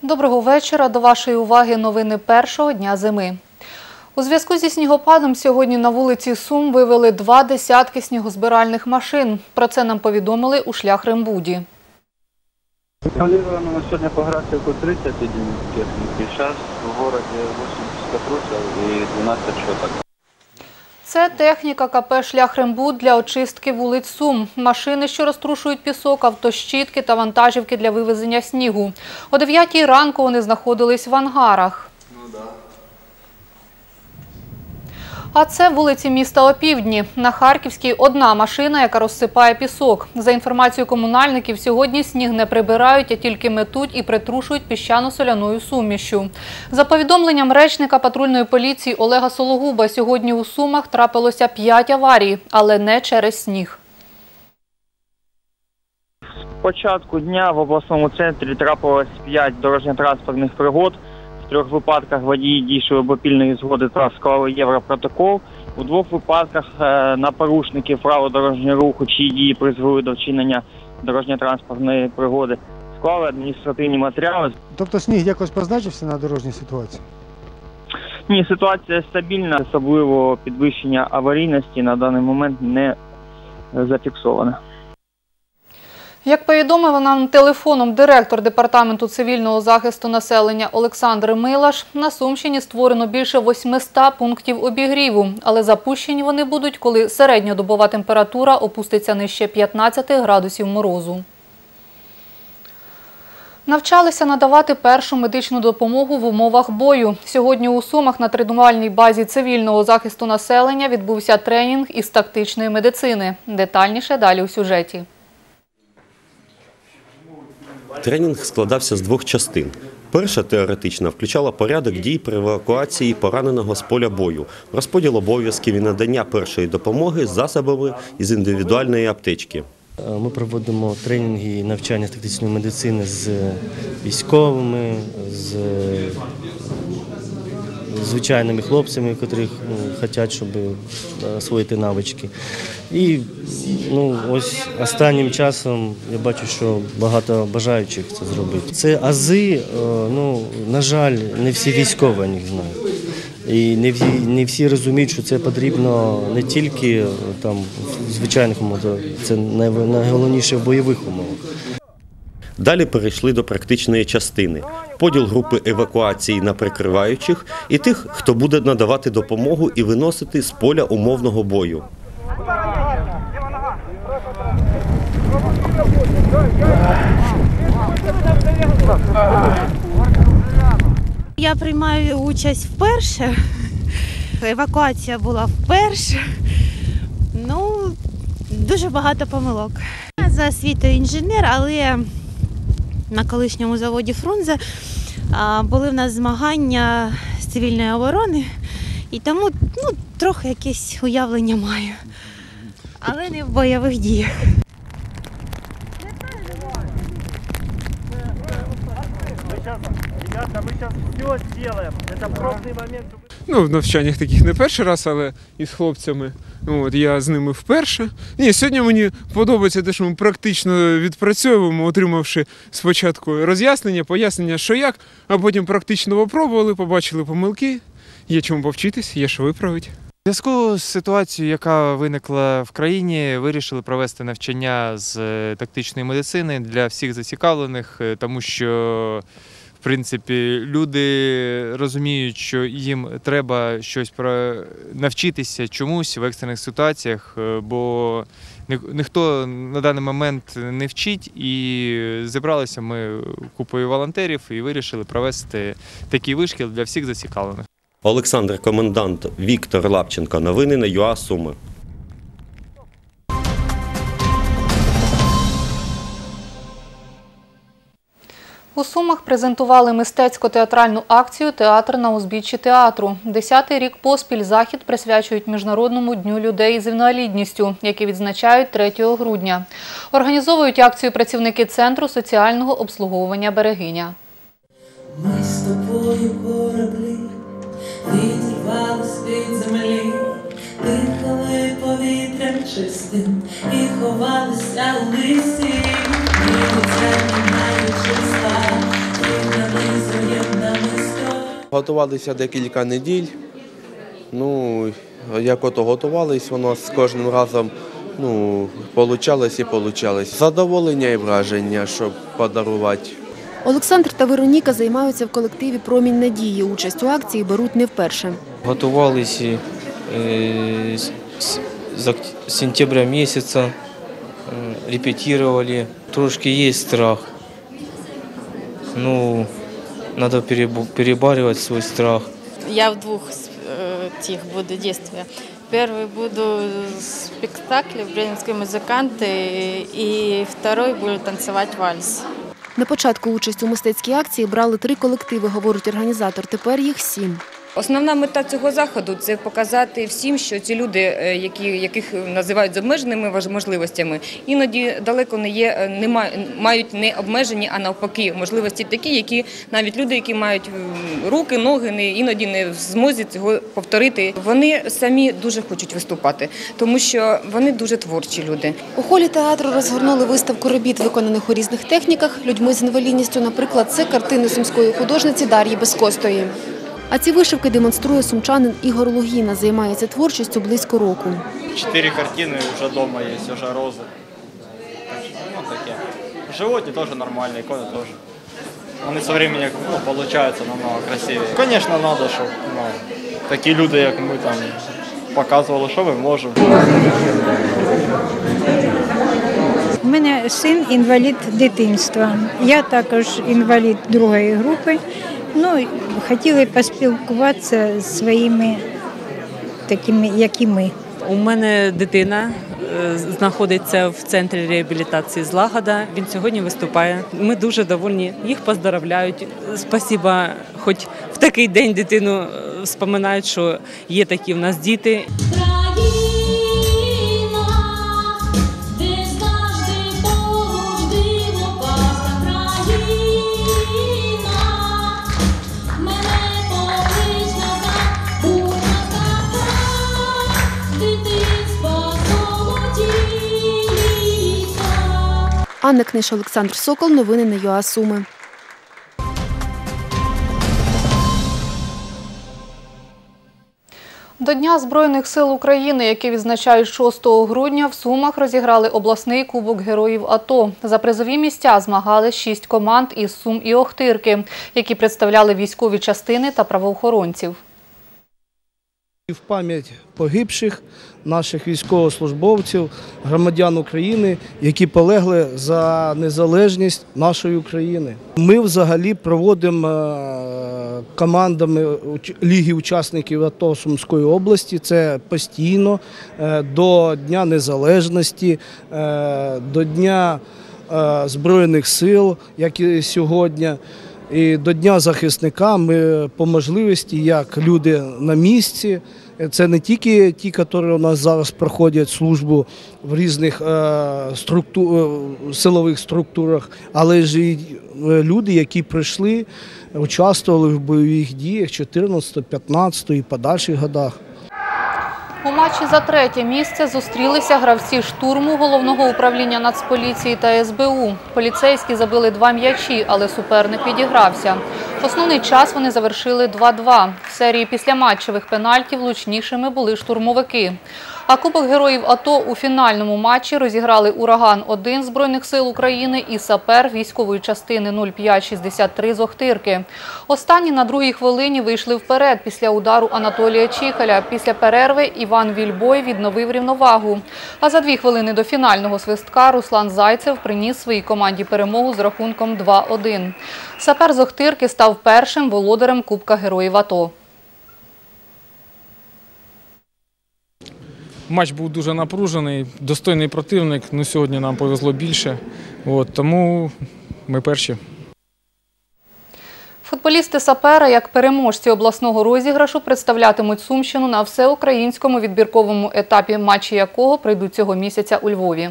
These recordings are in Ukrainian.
Доброго вечора. До вашої уваги новини першого дня зими. У зв'язку зі снігопадом сьогодні на вулиці Сум вивели 2 десятки снігозбиральних машин. Про це нам повідомили у Шляхрембуді. Планировано на сегодня по графику 30 единиц техники. Сейчас в городе 80 трусов и 12 щеток. Це техніка КП «Шляхрембуд» для очистки вулиць Сум. Машини, що розтрушують пісок, автощітки та вантажівки для вивезення снігу. О 9-й ранку вони знаходились в ангарах. А це вулиці міста Опівдні. На Харківській одна машина, яка розсипає пісок. За інформацією комунальників, сьогодні сніг не прибирають, а тільки метуть і притрушують піщано-соляною сумішю. За повідомленням речника патрульної поліції Олега Сологуба, сьогодні у Сумах трапилося 5 аварій, але не через сніг. З початку дня в обласному центрі трапилось 5 дорожньо-транспортних пригод. В 3 випадках водії дійшли обопільної згоди та склали європротокол. У 2 випадках на порушників правил дорожнього руху, чиї дії призвели до вчинення дорожньо-транспортної пригоди, склали адміністративні матеріали. Тобто сніг якось позначився на дорожній ситуації? Ні, ситуація стабільна, особливо підвищення аварійності на даний момент не зафіксовано. Як повідомив нам телефоном директор Департаменту цивільного захисту населення Олександр Милаш, на Сумщині створено більше 800 пунктів обігріву, але запущені вони будуть, коли середньодобова температура опуститься нижче 15 градусів морозу. Навчалися надавати першу медичну допомогу в умовах бою. Сьогодні у Сумах на тренувальній базі цивільного захисту населення відбувся тренінг із тактичної медицини. Детальніше далі у сюжеті. Тренінг складався з 2 частин. Перша, теоретична, включала порядок дій при евакуації пораненого з поля бою, розподіл обов'язків і надання першої допомоги засобами із індивідуальної аптечки. Ми проводимо тренінги і навчання з тактичної медицини з військовими, з звичайними хлопцями, які хочуть, щоб освоїти навички. І ось останнім часом я бачу, що багато бажаючих це зробити. Це ази, на жаль, не всі військові о них знають. І не всі розуміють, що це потрібно не тільки там, в звичайних умовах, це найголовніше в бойових умовах. Далі перейшли до практичної частини. Поділ групи евакуації на прикриваючих і тих, хто буде надавати допомогу і виносити з поля умовного бою. Я приймаю участь вперше. Евакуація була вперше. Дуже багато помилок. Я за освітою інженер, але на колишньому заводі «Фрунзе» були в нас змагання з цивільної оборони, і тому трохи якесь уявлення маю, але не в бойових діях. В навчаннях таких не перший раз, але із хлопцями. Я з ними вперше. Сьогодні мені подобається те, що ми практично відпрацьовуємо, отримавши спочатку роз'яснення, пояснення, що як, а потім практично попробували, побачили помилки. Є чому повчитись, є що виправити. У зв'язку з ситуацією, яка виникла в країні, вирішили провести навчання з тактичної медицини для всіх зацікавлених, тому що в принципі, люди розуміють, що їм треба щось навчитися чомусь в екстрених ситуаціях, бо ніхто на даний момент не вчить, і зібралися ми купою волонтерів і вирішили провести такий вишкіл для всіх зацікавлених. Олександр Комендант, Віктор Лапченко. Новини на ЮА Суми. У Сумах презентували мистецько-театральну акцію «Театр на узбіччі театру». 10-й рік поспіль захід присвячують Міжнародному дню людей з інвалідністю, який відзначають 3 грудня. Організовують акцію працівники Центру соціального обслуговування «Берегиня». Ми з тобою кораблі, відірвали з-під землі, дихали повітрям чистим і ховалися у лісі. Ні, це немає числа, ти на Готувалися декілька неділь. Як ото готувались, воно з кожним разом получалось і получалось. Задоволення і враження, щоб подарувати. Олександр та Вероніка займаються в колективі «Промінь надії». Участь у акції беруть не вперше. Готувалися з сентября місяця, репетировали. Трошки є страх. Надо перебарывать свой страх. Я в двух буду действия. Первый буду спектакль «Бременские музыканты» и второй буду танцевать вальс. На початку участь у мистецькій акції брали 3 колективи, говорить організатор. Тепер їх 7. Основна мета цього заходу – це показати всім, що ці люди, яких називають з обмеженими можливостями, іноді далеко мають не обмежені, а навпаки можливості такі, які навіть люди, які мають руки, ноги, іноді не в змозі цього повторити. Вони самі дуже хочуть виступати, тому що вони дуже творчі люди. У холі театру розгорнули виставку робіт, виконаних у різних техніках, людьми з інвалідністю. Наприклад, це картини сумської художниці Дар'ї Безкостої. А ці вишивки демонструє сумчанин Ігор Лугіна. Займається творчістю близько року. 4 картини вже вдома є, вже рози. Таке. Животні теж нормальні, ікони теж. Вони з часом получаються намного красивіше. Звісно, треба, щоб такі люди, як ми, показували, що ми можемо. У мене син інвалід дитинства. Я також інвалід 2-ї групи. Хотіли поспілкуватися з своїми такими, як і ми. У мене дитина знаходиться в центрі реабілітації «Злагода». Він сьогодні виступає. Ми дуже довольні. Їх поздравляють. Спасибо, хоч в такий день дитину вспоминають, що є такі в нас діти. Анна Книж, Олександр Сокол. Новини на ЮА Суми. До Дня Збройних сил України, який відзначають 6 грудня, в Сумах розіграли обласний кубок героїв АТО. За призові місця змагали 6 команд із Сум і Охтирки, які представляли військові частини та правоохоронців. В пам'ять погибших наших військовослужбовців, громадян України, які полегли за незалежність нашої України. Ми взагалі проводимо командами Ліги учасників АТО Сумської області. Це постійно до Дня Незалежності, до Дня Збройних сил, як і сьогодні. І до Дня захисника ми по можливості, як люди на місці, це не тільки ті, які у нас зараз проходять службу в різних силових структурах, але ж і люди, які прийшли, участвували в бойових діях 14, 15 і подальших годах. У матчі за 3-те місце зустрілися гравці «Штурму», Головного управління Нацполіції та СБУ. Поліцейські забили 2 м'ячі, але суперник відігрався. Основний час вони завершили 2-2. В серії післяматчевих пенальтів влучнішими були штурмовики. А Кубок героїв АТО у фінальному матчі розіграли «Ураган-1» Збройних сил України і «Сапер» військової частини 0563 з Охтирки. Останні на 2-й хвилині вийшли вперед після удару Анатолія Чихаля. Після перерви Іван Вільбой відновив рівновагу. А за 2 хвилини до фінального свистка Руслан Зайцев приніс своїй команді перемогу з рахунком 2-1. «Сапер» з Охтирки став першим володарем Кубка героїв АТО. Матч був дуже напружений, достойний противник, але сьогодні нам повезло більше, тому ми перші. Футболісти «Сапера» як переможці обласного розіграшу представлятимуть Сумщину на всеукраїнському відбірковому етапі, матчі якого прийдуть цього місяця у Львові.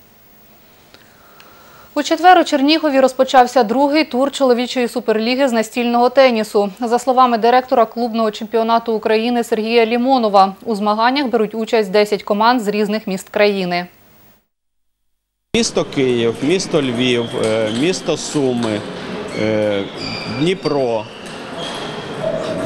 У четвер у Чернігові розпочався 2-й тур чоловічої суперліги з настільного тенісу. За словами директора клубного чемпіонату України Сергія Лімонова, у змаганнях беруть участь 10 команд з різних міст країни. Місто Київ, місто Львів, місто Суми, Дніпро,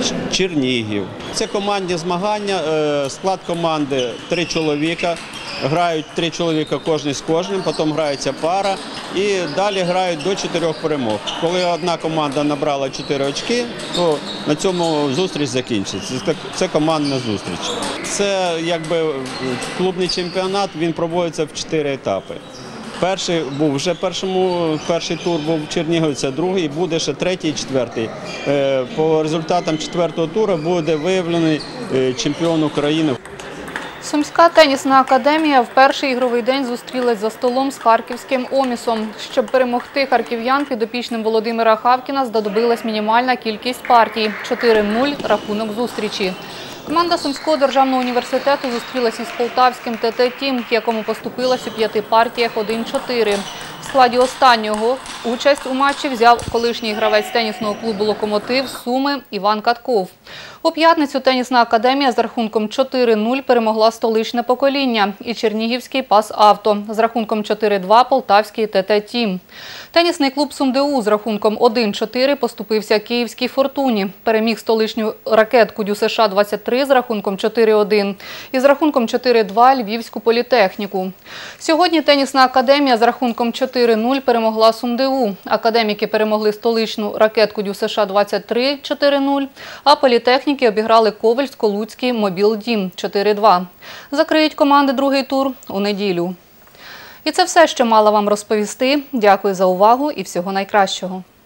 Чернігів. Це командні змагання, склад команди 3 чоловіка. Грають 3 чоловіка кожен з кожним, потім грається пара і далі грають до 4 перемог. Коли одна команда набрала 4 очки, то на цьому зустріч закінчиться. Це командна зустріч. Це якби клубний чемпіонат, він проводиться в 4 етапи. Перший був вже перший тур був в Чернігові, це другий, буде ще третій і четвертий. По результатам 4-го туру буде виявлений чемпіон України. Сумська тенісна академія в перший ігровий день зустрілась за столом з харківським «Омісом». Щоб перемогти харків'ян, підопічним Володимира Хавкіна знадобилась мінімальна кількість партій – 4-0 рахунок зустрічі. Команда Сумського державного університету зустрілась із полтавським ТТ-Тім, якому поступилась у 5 партіях 1-4. В складі останнього участь у матчі взяв колишній гравець тенісного клубу «Локомотив» Суми Іван Катков. У п'ятницю тенісна академія з рахунком 4-0 перемогла столичне покоління і чернігівський «Пасавто» з рахунком 4-2 полтавський ТТ-Тім. Тенісний клуб «СумДУ» з рахунком 1-4 поступився київській «Фортуні». Переміг столичню ракетку ДЮСШ-23 з рахунком 4-1 і з рахунком 4-2 львівську політехніку. Сьогодні тенісна академія з рахунком 4-0 перемогла СумДУ. Академіки перемогли столичну ракетку ДЮСШ-23 4-0, а політехніки обіграли Ковельсько-Луцький Мобілдім 4-2. Закриють команди другий тур у неділю. І це все, що мала вам розповісти. Дякую за увагу і всього найкращого.